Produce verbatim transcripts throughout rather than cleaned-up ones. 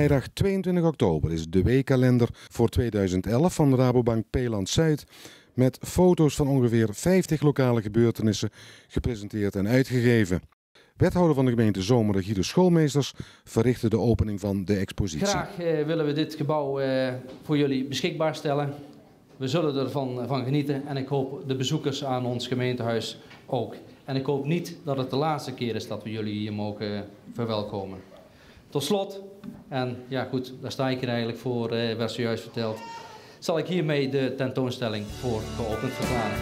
vrijdag tweeëntwintig oktober is de weekkalender voor tweeduizend elf van Rabobank Peeland Zuid met foto's van ongeveer vijftig lokale gebeurtenissen gepresenteerd en uitgegeven. Wethouder van de gemeente Zomeren, Guido Schoolmeesters, verrichtte de opening van de expositie. Graag eh, willen we dit gebouw eh, voor jullie beschikbaar stellen. We zullen ervan van genieten en ik hoop de bezoekers aan ons gemeentehuis ook. En ik hoop niet dat het de laatste keer is dat we jullie hier mogen verwelkomen. Tot slot, en ja goed, daar sta ik hier eigenlijk voor, eh, werd zojuist verteld, zal ik hiermee de tentoonstelling voor geopend verklaren.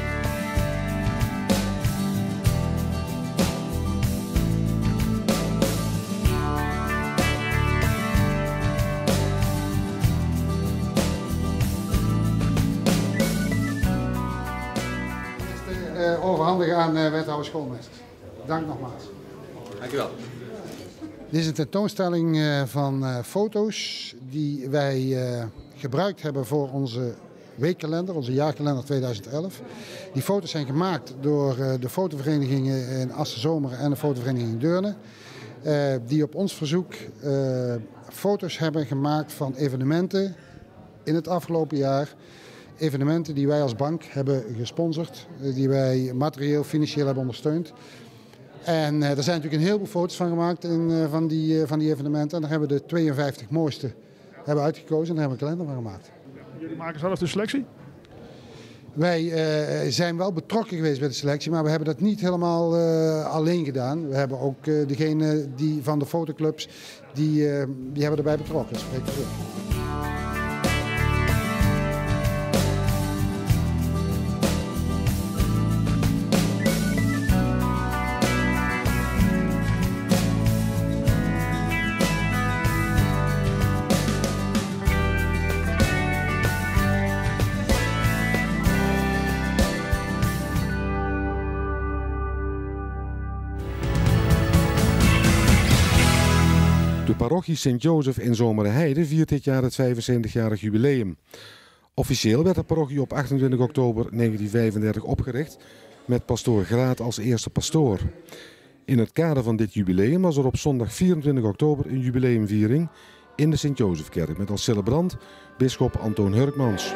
Uh, overhandigen aan uh, wethouder Schoolmeesters. Dank nogmaals. Dank u wel. Dit is een tentoonstelling uh, van uh, foto's die wij uh, gebruikt hebben voor onze weekkalender, onze jaarkalender tweeduizend elf. Die foto's zijn gemaakt door uh, de fotoverenigingen in Assen-Zomeren en de fotovereniging in Deurne. Uh, die op ons verzoek uh, foto's hebben gemaakt van evenementen in het afgelopen jaar. Evenementen die wij als bank hebben gesponsord, die wij materieel, financieel hebben ondersteund. En uh, er zijn natuurlijk een heleboel foto's van gemaakt in, uh, van, die, uh, van die evenementen. En daar hebben we de tweeënvijftig mooiste hebben uitgekozen en daar hebben we een kalender van gemaakt. Jullie maken zelf de selectie? Wij uh, zijn wel betrokken geweest bij de selectie, maar we hebben dat niet helemaal uh, alleen gedaan. We hebben ook uh, degene die van de fotoclubs, die, uh, die hebben erbij betrokken. Dat spreekt voor. De parochie Sint-Jozef in Zomereheide viert dit jaar het vijfenzeventigjarig jubileum. Officieel werd de parochie op achtentwintig oktober negentien vijfendertig opgericht met pastoor Graat als eerste pastoor. In het kader van dit jubileum was er op zondag vierentwintig oktober een jubileumviering in de Sint-Jozefkerk met als celebrant bisschop Antoon Hurkmans.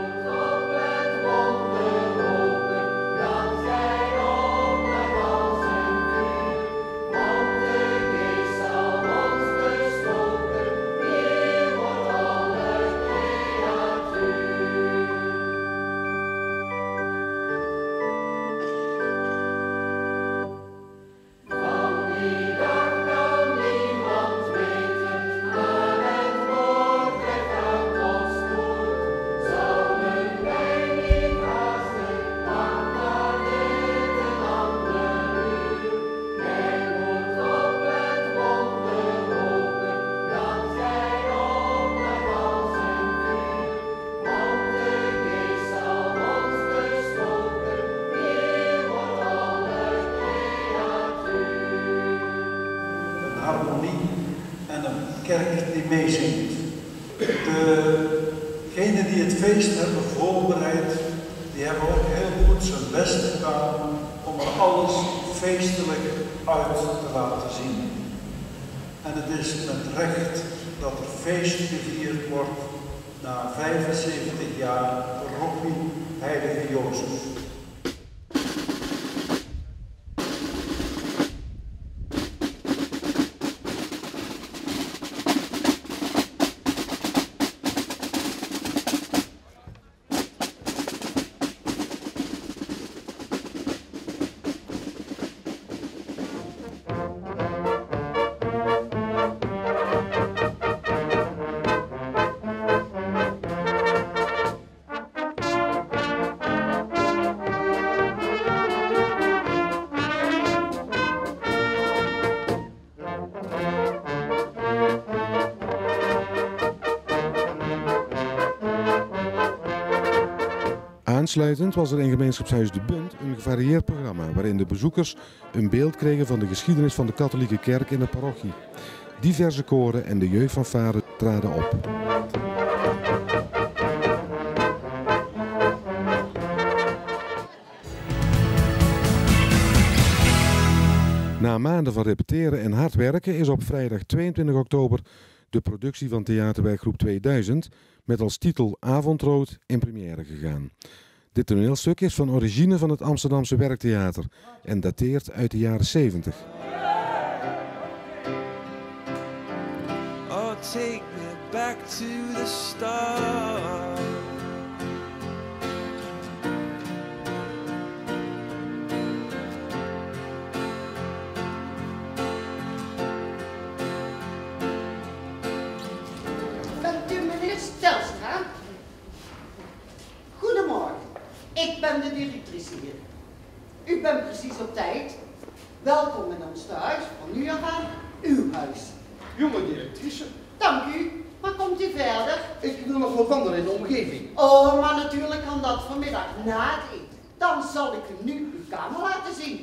Harmonie en een kerk die meezingt. Degenen die het feest hebben voorbereid, die hebben ook heel goed zijn best gedaan om er alles feestelijk uit te laten zien. En het is met recht dat er feest gevierd wordt na vijfenzeventig jaar parochie Heilige Jozef. Aansluitend was er in gemeenschapshuis De Bunt een gevarieerd programma waarin de bezoekers een beeld kregen van de geschiedenis van de katholieke kerk in de parochie. Diverse koren en de jeugdfanfare traden op. Na maanden van repeteren en hard werken is op vrijdag tweeëntwintig oktober de productie van Theaterwerkgroep tweeduizend, met als titel Avondrood in première gegaan. Dit toneelstuk is van origine van het Amsterdamse Werktheater en dateert uit de jaren zeventig. Oh, take me back to the start. Bent u meneer Stelstra? Goedemorgen, ik ben de directrice hier. U bent precies op tijd. Welkom in ons thuis, van nu af aan uw huis. Jonge directrice, Dank u, maar komt u verder? ik wil nog wat wandelen in de omgeving. Oh, maar natuurlijk kan dat vanmiddag na het eten. Dan zal ik u nu uw kamer laten zien.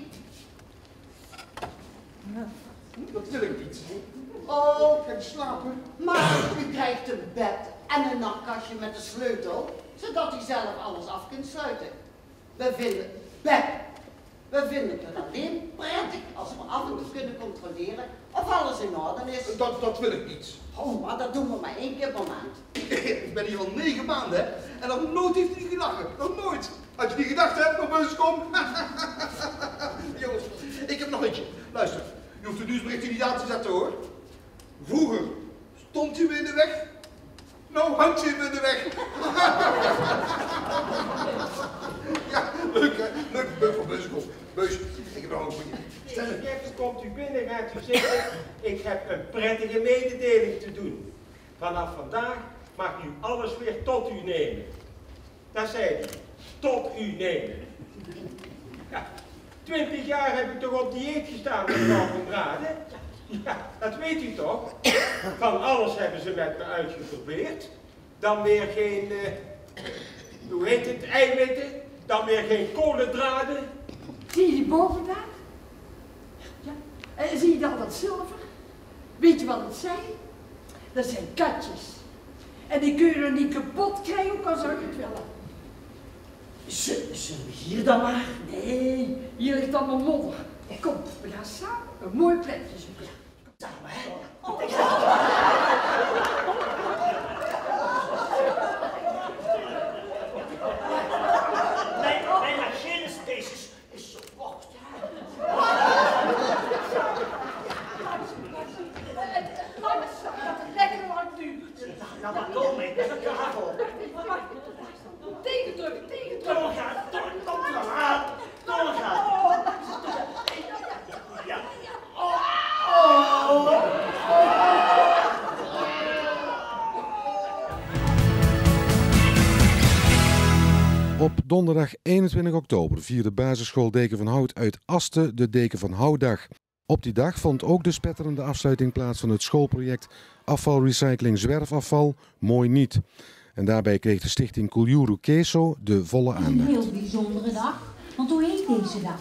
Dat wil ik niet. Oh, Ik ga slapen. maar u krijgt een bed en een nachtkastje met een sleutel, zodat u zelf alles af kunt sluiten. We vinden bed. We vinden het alleen prettig als we af en toe kunnen controleren of alles in orde is. Dat, dat wil ik niet. Oh, maar dat doen we maar één keer per maand. Ik ben hier al negen maanden, hè? En nog nooit heeft hij niet gelachen. Nog nooit. Als je niet gedacht hebt, op bus kom. Jongens, ik heb nog eentje. Luister, je hoeft de nieuwsberichten niet aan te zetten, hoor. Vroeger stond u me in de weg. Nou hangt u me in de weg. Ja, leuk, hè? Leuk, leuk voor bus kom. Beus, ik heb nog een goeie. Stel het. Kijk, komt u binnen, gaat u zitten. Ik heb een prettige mededeling te doen. Vanaf vandaag mag u alles weer tot u nemen. Dat zei hij. Tot u nemen. Ja, twintig jaar heb ik toch op dieet gestaan met mevrouw van Braden? Ja, dat weet u toch? Van alles hebben ze met me uitgeprobeerd. Dan weer geen, uh, hoe heet het, eiwitten. Dan weer geen koolhydraten. Zie je die boven daar? Ja. En zie je dan dat zilver? Weet je wat het zijn? Dat zijn katjes. En die kun je er niet kapot krijgen, ook al zou je het willen. Z- Zullen we hier dan maar? Nee, hier ligt allemaal modder. Kom, we gaan samen een mooi plekje zoeken. Samen, hè? Oh, Mijn, mijn Achillespees is zo wacht. lekker lang duurt. Nou, maar kom mee, dat is een kabel. Tegendruk, tegendruk. Doorgaan, door, doorgaan, doorgaan. Ja. Oh, oh. Op donderdag eenentwintig oktober vierde basisschool Deken van Hout uit Asten de Deken van Houtdag. Op die dag vond ook de spetterende afsluiting plaats van het schoolproject afvalrecycling zwerfafval Mooi Niet. En daarbij kreeg de stichting Kuljuru Keso de volle aandacht. Een heel bijzondere dag, want hoe heet deze dag?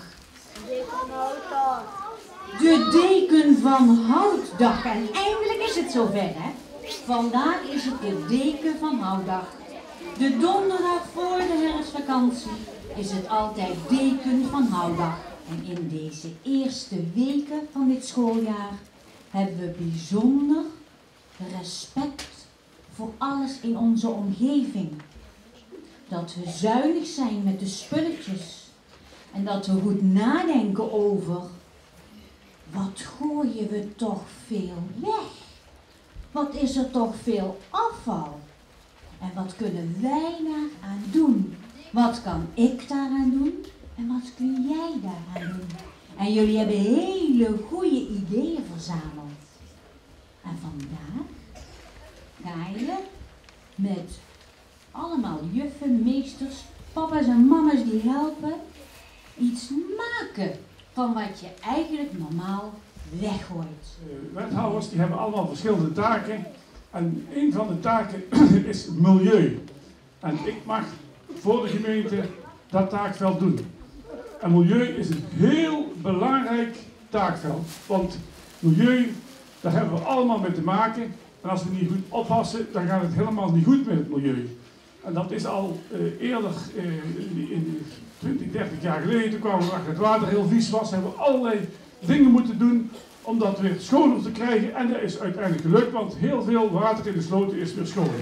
De Deken van Houtdag. En eindelijk is het zover, hè? Vandaag is het de Deken van Houtdag. De donderdag voor de herfstvakantie is het altijd Deken van Houtdag. En in deze eerste weken van dit schooljaar hebben we bijzonder respect voor alles in onze omgeving. Dat we zuinig zijn met de spulletjes. En dat we goed nadenken over, wat gooien we toch veel weg? Wat is er toch veel afval? En wat kunnen wij daaraan doen? Wat kan ik daaraan doen? En wat kun jij daaraan doen? En jullie hebben hele goede ideeën verzameld. En vandaag ga je met allemaal juffen, meesters, papa's en mama's die helpen, iets maken van wat je eigenlijk normaal weggooit. Uh, wethouders die hebben allemaal verschillende taken. En een van de taken is milieu. En ik mag voor de gemeente dat taakveld doen. En milieu is een heel belangrijk taakveld. Want milieu, daar hebben we allemaal mee te maken. En als we niet goed oppassen, dan gaat het helemaal niet goed met het milieu. En dat is al uh, eerder, uh, in twintig, dertig jaar geleden, toen kwamen we achter het water heel vies was. Hebben we allerlei dingen moeten doen om dat weer schoner te krijgen. En dat is uiteindelijk gelukt, want heel veel water in de sloten is weer schoon.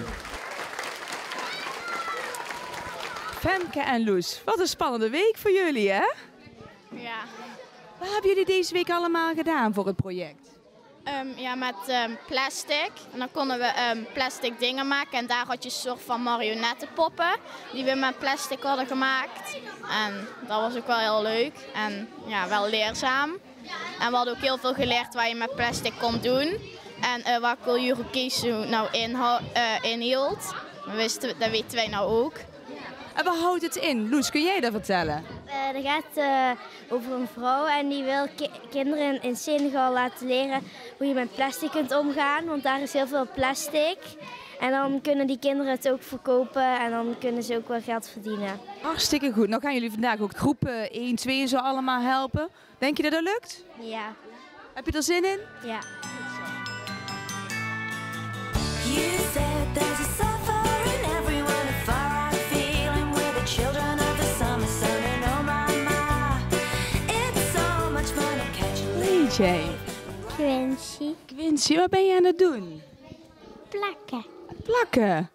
Femke en Loes, wat een spannende week voor jullie, hè? Ja. Wat hebben jullie deze week allemaal gedaan voor het project? Um, ja, met um, plastic. En dan konden we um, plastic dingen maken. En daar had je een soort van marionettenpoppen die we met plastic hadden gemaakt. En dat was ook wel heel leuk en ja, wel leerzaam. En we hadden ook heel veel geleerd wat je met plastic kon doen. En uh, wat Kolyurokisu nou inho uh, inhield. Dat, wisten, dat weten wij nou ook. En waar houdt het in? Loes, kun jij dat vertellen? Uh, dat gaat uh, over een vrouw en die wil ki kinderen in Senegal laten leren hoe je met plastic kunt omgaan. Want daar is heel veel plastic. En dan kunnen die kinderen het ook verkopen en dan kunnen ze ook wel geld verdienen. Hartstikke goed. Nou gaan jullie vandaag ook groepen één, twee en zo allemaal helpen. Denk je dat dat lukt? Ja. Heb je er zin in? Ja. Quincy. Quincy, wat ben je aan het doen? Plakken. Plakken?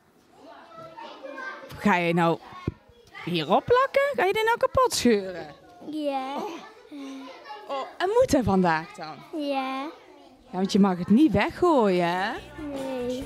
Ga je nou hierop plakken? Ga je dit nou kapot scheuren? Ja. Oh, en moet dat vandaag dan? Ja. Ja, want je mag het niet weggooien, hè? Nee.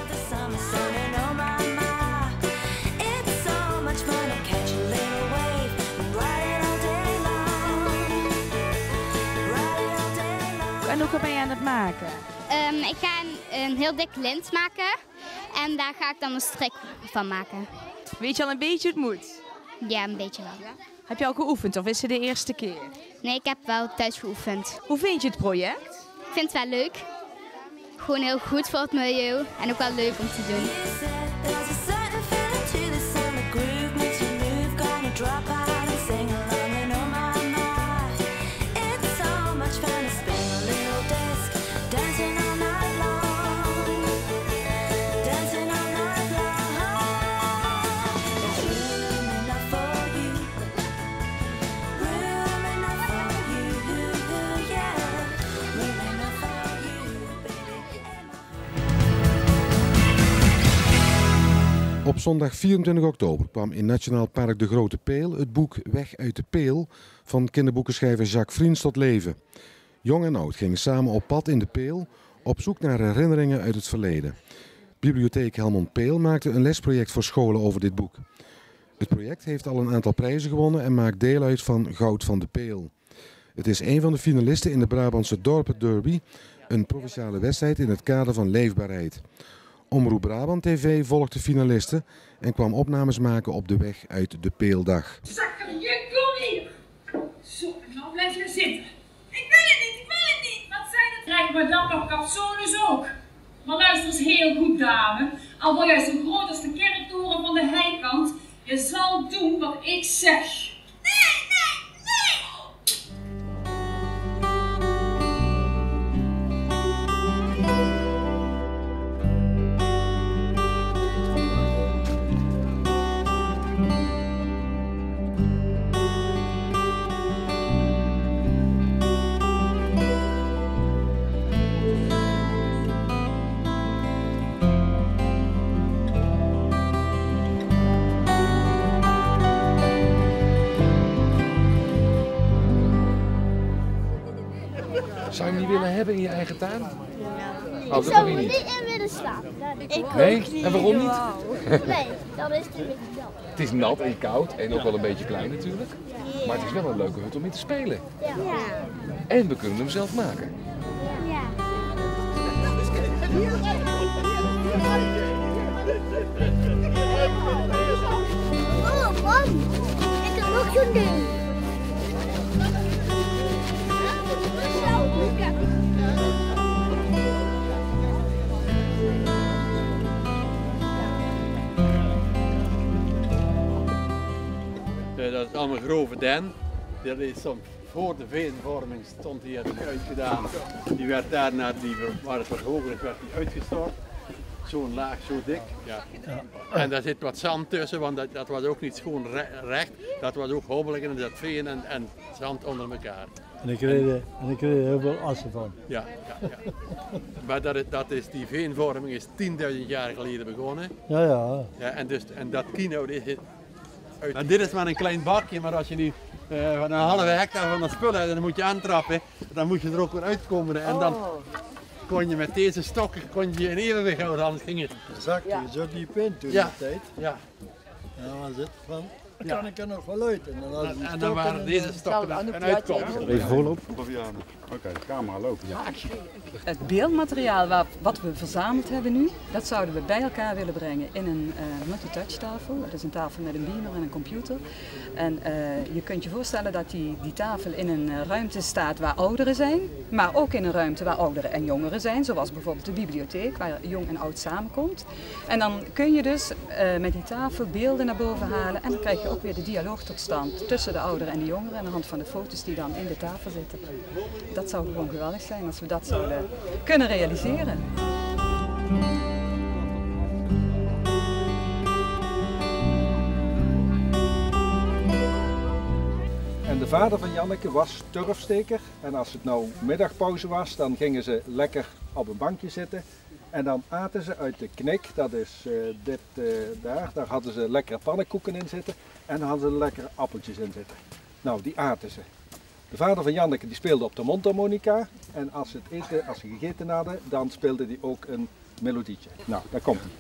En ook wat ben je aan het maken? Um, ik ga een, een heel dik lint maken en daar ga ik dan een strik van maken. Weet je al een beetje hoe het moet? Ja, een beetje wel. Ja? Heb je al geoefend of is het de eerste keer? Nee, ik heb wel thuis geoefend. Hoe vind je het project? Ik vind het wel leuk. Gewoon heel goed voor het milieu en ook wel leuk om te doen. Op zondag vierentwintig oktober kwam in Nationaal Park De Grote Peel het boek Weg uit de Peel van kinderboekenschrijver Jacques Vriends tot leven. Jong en oud gingen samen op pad in de Peel op zoek naar herinneringen uit het verleden. Bibliotheek Helmond Peel maakte een lesproject voor scholen over dit boek. Het project heeft al een aantal prijzen gewonnen en maakt deel uit van Goud van de Peel. Het is een van de finalisten in de Brabantse Dorpen Derby, een provinciale wedstrijd in het kader van leefbaarheid. Omroep Brabant T V volgt de finalisten en kwam opnames maken op de weg uit de Peeldag. Zakker, je kom hier! Zo, nou blijf je zitten. Ik wil het niet, ik wil het niet! Wat zijn het? Krijgen we dan nog capsules ook? Maar luister eens heel goed, dame. Al word jij zo groot als de kerktoren van de heikant, je zal doen wat ik zeg. Nee, nee, nee! Zou je hem niet willen hebben in je eigen tuin? Ik zou er niet in willen staan. Ik Nee? ook niet. En waarom niet? Nee, dan is het een beetje nat. Het is nat en koud en ook wel een beetje klein natuurlijk. Maar het is wel een leuke hut om in te spelen. Ja. En we kunnen hem zelf maken. Ja. Oh man, ik heb nog zo'n ding. Dat is allemaal grove den. Dat is soms voor de veenvorming stond die uitgedaan. Die werd daarna, die, waar het wat hoger is, werd die uitgestort. Zo'n laag, zo dik. Ja. En daar zit wat zand tussen, want dat, dat was ook niet schoon recht. Dat was ook hobbelig en dat veen en, en zand onder elkaar. En ik kreeg, en ik kreeg er heel veel assen van. Ja, ja, ja. Maar dat is, dat is, die veenvorming is tienduizend jaar geleden begonnen. Ja, ja. Ja en, dus, en dat kino is uit... Nou, dit is maar een klein bakje, maar als je nu uh, van een halve hectare van dat spul hebt, dan moet je aantrappen, dan moet je er ook weer uitkomen. En dan kon je met deze stokken kon je in evenwicht houden, anders ging het. Zakte je zo diep in toen ja. de tijd. Ja. En dan was het van, dan ja. kan ik er nog wel uit. En dan, had en, en dan waren deze stokken een uitkomst. Even voorloop. Oké, okay, de camera loopt. Ja. Het beeldmateriaal wat, wat we verzameld hebben nu, dat zouden we bij elkaar willen brengen in een uh, multitouch tafel. Dat is een tafel met een beamer en een computer. En uh, je kunt je voorstellen dat die, die tafel in een uh, ruimte staat waar ouderen zijn, maar ook in een ruimte waar ouderen en jongeren zijn, zoals bijvoorbeeld de bibliotheek, waar jong en oud samenkomt. En dan kun je dus uh, met die tafel beelden naar boven halen en dan krijg je ook weer de dialoog tot stand tussen de ouderen en de jongeren aan de hand van de foto's die dan in de tafel zitten. Dat zou gewoon geweldig zijn als we dat zouden kunnen realiseren. En de vader van Janneke was turfsteker en als het nou middagpauze was, dan gingen ze lekker op een bankje zitten en dan aten ze uit de knik, dat is uh, dit uh, daar, daar hadden ze lekkere pannenkoeken in zitten en dan hadden ze lekkere appeltjes in zitten. Nou, die aten ze. De vader van Janneke die speelde op de mondharmonica en als ze, het eten, als ze gegeten hadden, dan speelde hij ook een melodietje. Nou, daar komt hij.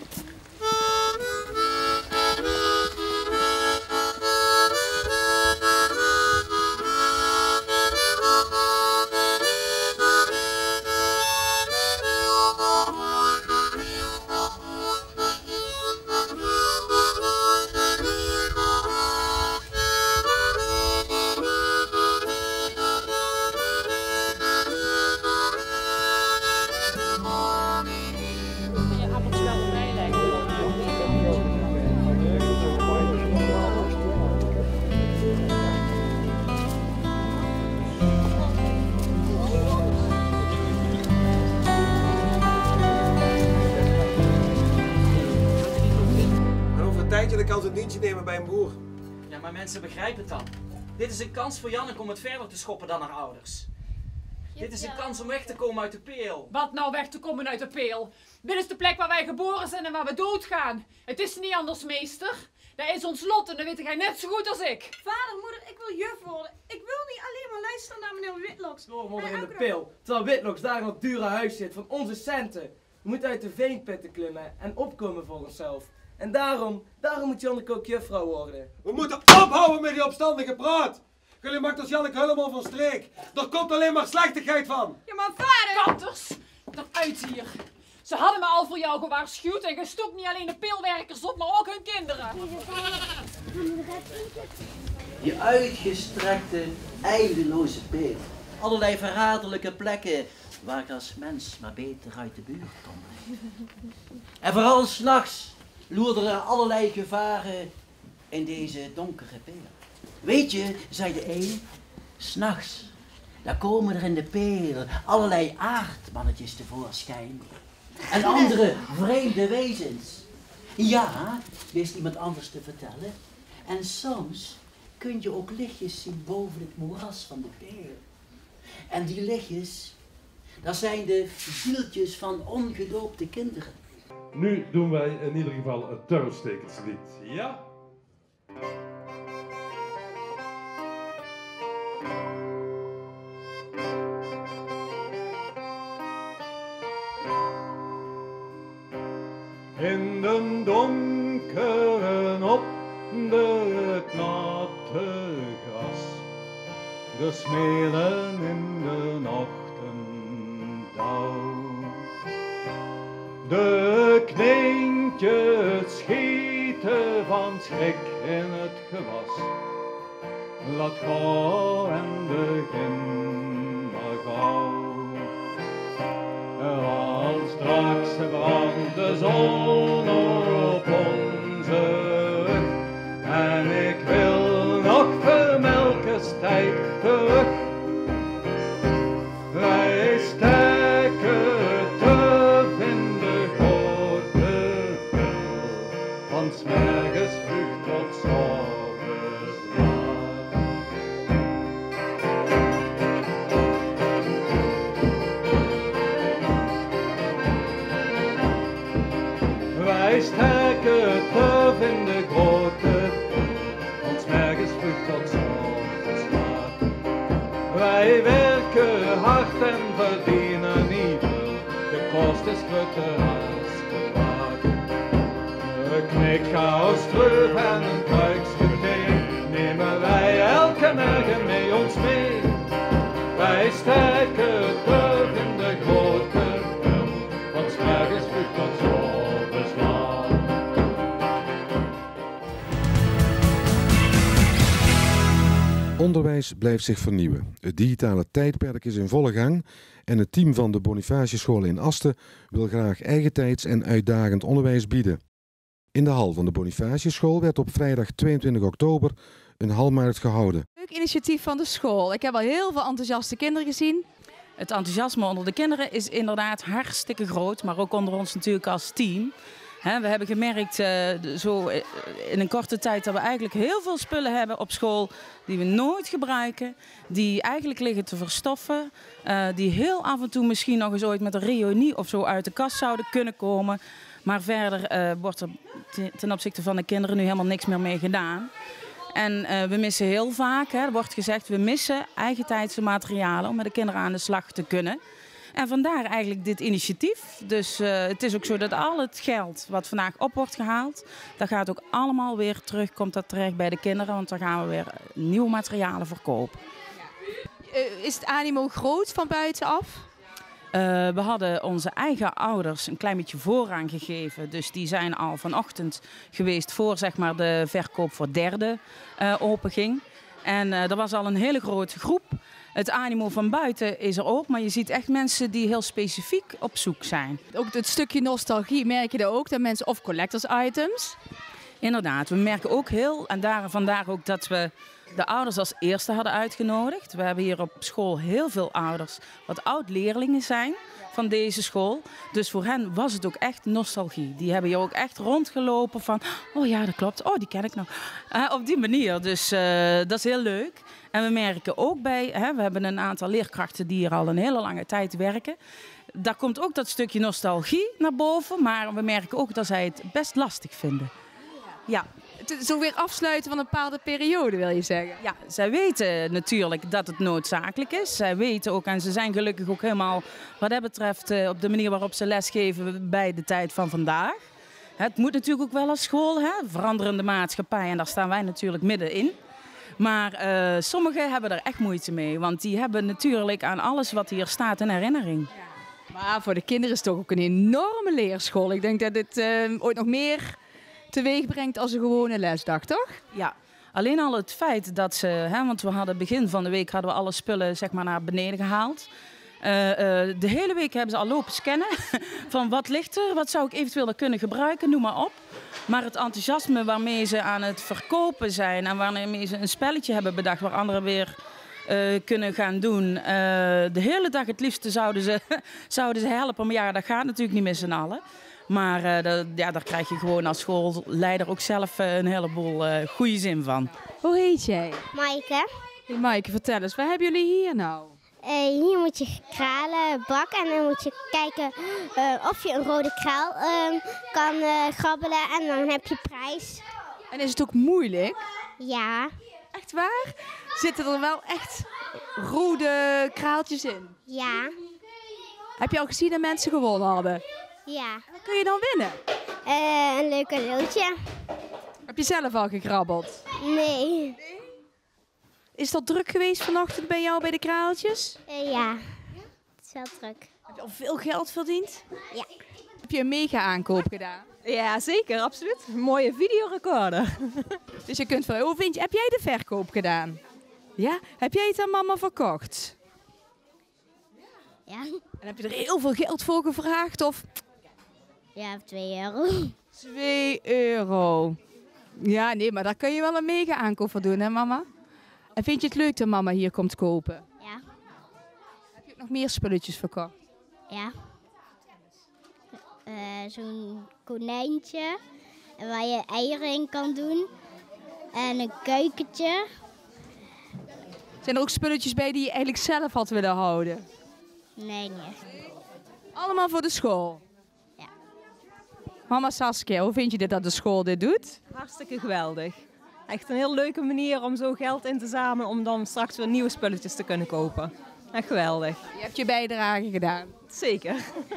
Dan kan ze een dienstje nemen bij een boer. Ja, maar mensen begrijpen het dan. Dit is een kans voor Janneke om het verder te schoppen dan haar ouders. Ja, Dit is een ja. kans om weg te komen uit de peel. Wat nou weg te komen uit de peel? Dit is de plek waar wij geboren zijn en waar we doodgaan. Het is niet anders, meester. Dat is ons lot en dat weet jij net zo goed als ik. Vader, moeder, ik wil juf worden. Ik wil niet alleen maar luisteren naar meneer Witloks. Doormodder in de pil. Terwijl Witloks daar in dat dure huis zit van onze centen. We moeten uit de veenpitten klimmen en opkomen voor onszelf. En daarom, daarom moet Janneke ook juffrouw worden. We moeten ophouden met die opstandige praat. Jullie maakt ons Janneke helemaal van streek. Er komt alleen maar slechtigheid van. Ja, maar vader! Kanters, eruit hier. Ze hadden me al voor jou gewaarschuwd en gestopt niet alleen de peelwerkers op, maar ook hun kinderen. Je uitgestrekte, eindeloze peel. Allerlei verraderlijke plekken waar ik als mens maar beter uit de buurt kom. En vooral 's nachts loerden er allerlei gevaren in deze donkere peel. Weet je, zei de een, 's nachts, daar komen er in de peel allerlei aardmannetjes tevoorschijn. En andere vreemde wezens. Ja, wist iemand anders te vertellen. En soms kun je ook lichtjes zien boven het moeras van de peel. En die lichtjes, dat zijn de zieltjes van ongedoopte kinderen. Nu doen wij in ieder geval het turfstekerslied. Ja? In de donkere op de natte gras, de smeren in de nachtendauw. De kneentjes schieten van schrik in het gewas. Laat gauw en begin maar gauw. Want straks brandt de zon op onze rug. En ik wil nog vermelkenstijd terug. Wij steken turf in de grote pil, van 's morgens vroeg tot 's avonds laat. en verdienen niet veel. De kost is groter als gevaar. Een knikkaus terug en een buikje thee nemen wij elke morgen mee ons mee. Wij steken terug in de grote wereld, van 's morgens vroeg tot 's avonds laat. Onderwijs blijft zich vernieuwen. Het digitale tijdperk is in volle gang en het team van de Bonifatiuschool in Asten wil graag eigentijds en uitdagend onderwijs bieden. In de hal van de Bonifatiuschool werd op vrijdag tweeëntwintig oktober een halmarkt gehouden. Leuk initiatief van de school. Ik heb al heel veel enthousiaste kinderen gezien. Het enthousiasme onder de kinderen is inderdaad hartstikke groot, maar ook onder ons natuurlijk als team. He, we hebben gemerkt uh, zo in een korte tijd dat we eigenlijk heel veel spullen hebben op school die we nooit gebruiken, die eigenlijk liggen te verstoffen, uh, die heel af en toe misschien nog eens ooit met een reunie of zo uit de kast zouden kunnen komen. Maar verder uh, wordt er ten opzichte van de kinderen nu helemaal niks meer mee gedaan. En uh, we missen heel vaak, hè, er wordt gezegd, we missen eigentijdse materialen om met de kinderen aan de slag te kunnen. En vandaar eigenlijk dit initiatief. Dus uh, het is ook zo dat al het geld wat vandaag op wordt gehaald, dat gaat ook allemaal weer terug, komt dat terecht bij de kinderen, want dan gaan we weer nieuwe materialen verkopen. Uh, is het animo groot van buitenaf? Uh, we hadden onze eigen ouders een klein beetje voorrang gegeven. Dus die zijn al vanochtend geweest voor zeg maar, de verkoop voor derde uh, openging. En uh, er was al een hele grote groep. Het animo van buiten is er ook, maar je ziet echt mensen die heel specifiek op zoek zijn. Ook het stukje nostalgie, merk je er ook, dat mensen of collectors items? Inderdaad, we merken ook heel, en daar, vandaar ook dat we de ouders als eerste hadden uitgenodigd. We hebben hier op school heel veel ouders wat oud-leerlingen zijn van deze school. Dus voor hen was het ook echt nostalgie. Die hebben hier ook echt rondgelopen van, oh ja, dat klopt, oh die ken ik nog. Uh, op die manier, dus uh, dat is heel leuk. En we merken ook bij, hè, we hebben een aantal leerkrachten die hier al een hele lange tijd werken. Daar komt ook dat stukje nostalgie naar boven, maar we merken ook dat zij het best lastig vinden. Ja. Zo weer afsluiten van een bepaalde periode, wil je zeggen? Ja, zij weten natuurlijk dat het noodzakelijk is. Zij weten ook, en ze zijn gelukkig ook helemaal, wat dat betreft, op de manier waarop ze lesgeven bij de tijd van vandaag. Het moet natuurlijk ook wel als school, hè? Veranderende maatschappij, en daar staan wij natuurlijk middenin. Maar uh, sommigen hebben er echt moeite mee, want die hebben natuurlijk aan alles wat hier staat een herinnering. Ja. Maar voor de kinderen is het toch ook een enorme leerschool. Ik denk dat dit uh, ooit nog meer teweeg brengt als een gewone lesdag, toch? Ja, alleen al het feit dat ze, hè, want we hadden begin van de week hadden we alle spullen zeg maar naar beneden gehaald. Uh, uh, de hele week hebben ze al lopen scannen van wat ligt er, wat zou ik eventueel kunnen gebruiken, noem maar op. Maar het enthousiasme waarmee ze aan het verkopen zijn en waarmee ze een spelletje hebben bedacht waar anderen weer uh, kunnen gaan doen. Uh, de hele dag het liefste zouden ze, zouden ze helpen, maar ja, dat gaat natuurlijk niet met z'n allen. Maar uh, dat, ja, daar krijg je gewoon als schoolleider ook zelf uh, een heleboel uh, goede zin van. Hoe heet jij? Maaike. Hey Maaike, vertel eens, wat hebben jullie hier nou? Uh, hier moet je kralen bakken en dan moet je kijken uh, of je een rode kraal uh, kan uh, grabbelen en dan heb je prijs. En is het ook moeilijk? Ja. Echt waar? Zitten er wel echt rode kraaltjes in? Ja. Heb je al gezien dat mensen gewonnen hadden? Ja. Wat kun je dan winnen? Uh, een leuk cadeautje. Heb je zelf al gekrabbeld? Nee. Is dat druk geweest vanochtend bij jou bij de kraaltjes? Uh, ja, het is wel druk. Heb je al veel geld verdiend? Ja. Heb je een mega aankoop gedaan? Ja, zeker, absoluut. Een mooie videorecorder. Dus je kunt van, hoe vind je, heb jij de verkoop gedaan? Ja? Heb jij het aan mama verkocht? Ja. En heb je er heel veel geld voor gevraagd of? Ja, twee euro. twee euro. Ja, nee, maar daar kun je wel een mega aankoop voor doen, hè mama? En vind je het leuk dat mama hier komt kopen? Ja. Heb je ook nog meer spulletjes verkocht? Ja. Uh, Zo'n konijntje waar je eieren in kan doen. En een keukentje. Zijn er ook spulletjes bij die je eigenlijk zelf had willen houden? Nee, niet echt. Allemaal voor de school? Ja. Mama Saskia, hoe vind je dit dat de school dit doet? Hartstikke geweldig. Echt een heel leuke manier om zo geld in te zamelen om dan straks weer nieuwe spulletjes te kunnen kopen. Echt geweldig. Je hebt je bijdrage gedaan. Zeker.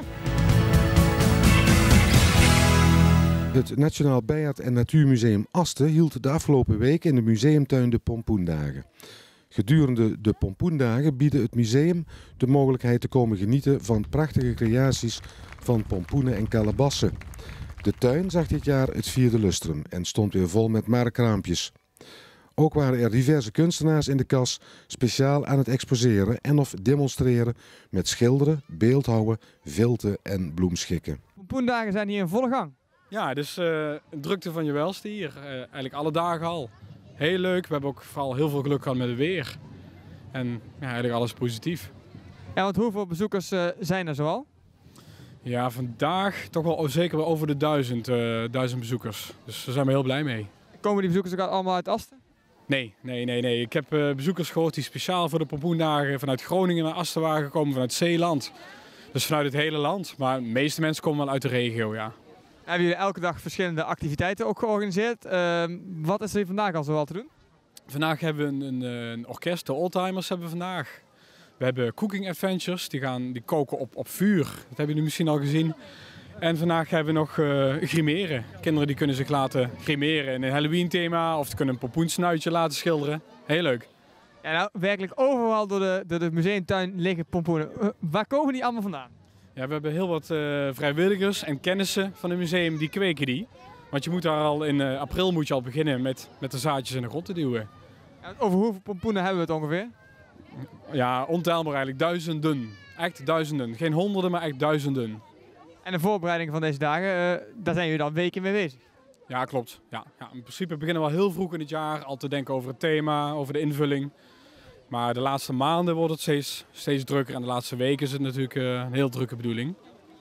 Het Nationaal Bijaard- en Natuurmuseum Asten hield de afgelopen week in de museumtuin de Pompoendagen. Gedurende de Pompoendagen bieden het museum de mogelijkheid te komen genieten van prachtige creaties van pompoenen en kalebassen. De tuin zag dit jaar het vierde lustrum en stond weer vol met markraampjes. Ook waren er diverse kunstenaars in de kas speciaal aan het exposeren en of demonstreren met schilderen, beeldhouwen, vilten en bloemschikken. Pompoendagen zijn hier in volle gang. Ja, dus uh, een drukte van je welste hier. Uh, eigenlijk alle dagen al. Heel leuk. We hebben ook vooral heel veel geluk gehad met het weer. En ja, eigenlijk alles positief. Ja, want hoeveel bezoekers uh, zijn er zoal? Ja, vandaag toch wel zeker wel over de duizend, uh, duizend bezoekers. Dus daar zijn we heel blij mee. Komen die bezoekers ook allemaal uit Asten? Nee, nee, nee, nee. Ik heb uh, bezoekers gehoord die speciaal voor de Pompoendagen vanuit Groningen naar Asten waren gekomen, vanuit Zeeland. Dus vanuit het hele land. Maar de meeste mensen komen wel uit de regio, ja. Hebben jullie elke dag verschillende activiteiten ook georganiseerd? Uh, wat is er vandaag al zoal te doen? Vandaag hebben we een, een, een orkest, de Oldtimers hebben we vandaag. We hebben cooking adventures, die, gaan, die koken op, op vuur. Dat hebben jullie misschien al gezien. En vandaag hebben we nog uh, grimeren. Kinderen die kunnen zich laten grimeren in een Halloween thema of ze kunnen een pompoensnuitje laten schilderen. Heel leuk. Ja, nou, werkelijk overal door de, door de museumtuin liggen pompoenen. Uh, waar komen die allemaal vandaan? Ja, we hebben heel wat uh, vrijwilligers en kennissen van het museum die kweken die. Want je moet daar al in uh, april moet je al beginnen met, met de zaadjes in de grond te duwen. Ja, over hoeveel pompoenen hebben we het ongeveer? Ja, ontelbaar eigenlijk. Duizenden. Echt duizenden. Geen honderden, maar echt duizenden. En de voorbereiding van deze dagen, uh, daar zijn jullie dan weken mee bezig? Ja, klopt. Ja, ja, in principe beginnen we al heel vroeg in het jaar al te denken over het thema, over de invulling. Maar de laatste maanden wordt het steeds, steeds drukker en de laatste weken is het natuurlijk uh, een heel drukke bedoeling.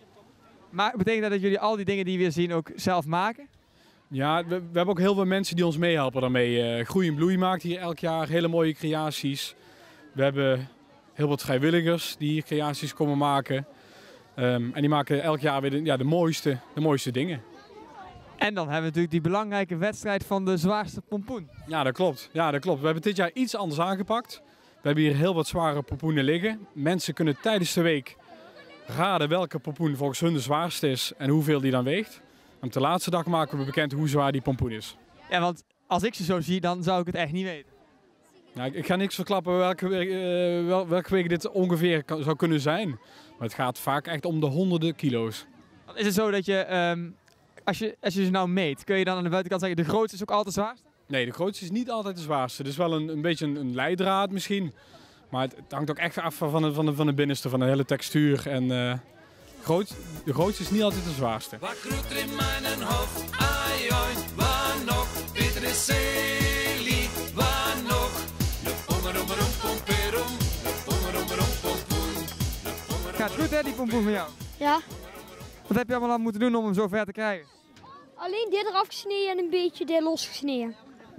Maar betekent dat dat jullie al die dingen die we zien ook zelf maken? Ja, we, we hebben ook heel veel mensen die ons meehelpen daarmee. Uh, Groei en Bloei maakt hier elk jaar hele mooie creaties. We hebben heel wat vrijwilligers die hier creaties komen maken. Um, en die maken elk jaar weer de, ja, de, mooiste, de mooiste dingen. En dan hebben we natuurlijk die belangrijke wedstrijd van de zwaarste pompoen. Ja, dat klopt. Ja, dat klopt. We hebben dit jaar iets anders aangepakt. We hebben hier heel wat zware pompoenen liggen. Mensen kunnen tijdens de week raden welke pompoen volgens hun de zwaarste is en hoeveel die dan weegt. En op de laatste dag maken we bekend hoe zwaar die pompoen is. Ja, want als ik ze zo zie, dan zou ik het echt niet weten. Nou, ik, ik ga niks verklappen welke, uh, wel, welke week dit ongeveer kan, zou kunnen zijn. Maar het gaat vaak echt om de honderden kilo's. Is het zo dat je, um, als je, als je ze nou meet, kun je dan aan de buitenkant zeggen de grootste is ook altijd de zwaarste? Nee, de grootste is niet altijd de zwaarste. Het is wel een, een beetje een, een leidraad misschien. Maar het, het hangt ook echt af van de, van de, van de binnenste, van de hele textuur. En uh, groot, de grootste is niet altijd de zwaarste. Wat groeit er in mijn hoofd? Ai, oi, waar nog? Peter is Celie, waar nog? De pommeromerom, pomperom, de pommeromerom, pompoen. Gaat goed hè, die pompoen van jou? Ja. Wat heb je allemaal aan moeten doen om hem zo ver te krijgen? Alleen dit eraf gesneden en een beetje dit losgesneden.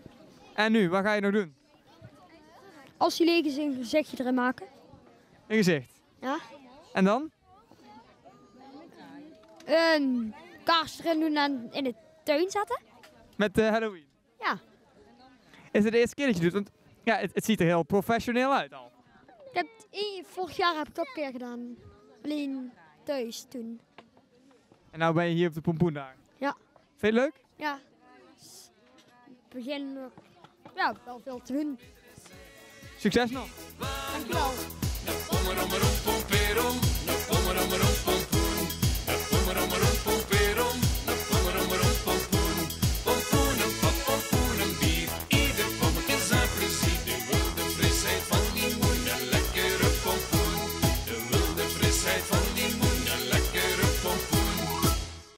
En nu, wat ga je nog doen? Als hij leeg is, een gezichtje erin maken. Een gezicht? Ja. En dan? Een kaars erin doen en in de tuin zetten. Met uh, Halloween? Ja. Is het de eerste keer dat je doet? Want ja, het, het ziet er heel professioneel uit al. Ik heb het, vorig jaar heb ik het ook een keer gedaan. Alleen thuis toen. En nu ben je hier op de pompoendagen? Ja. Vind je het leuk? Ja. Begin, ja, wel veel te doen. Succes nog! Dankjewel.